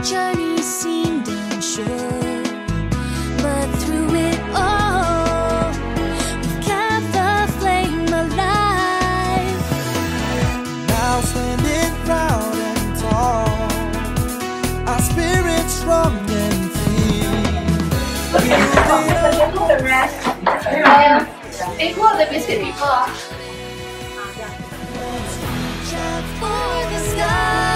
journey seemed unsure, but through it all, we've kept the flame alive. Now standing proud and tall, our spirits strong and free. For the sky.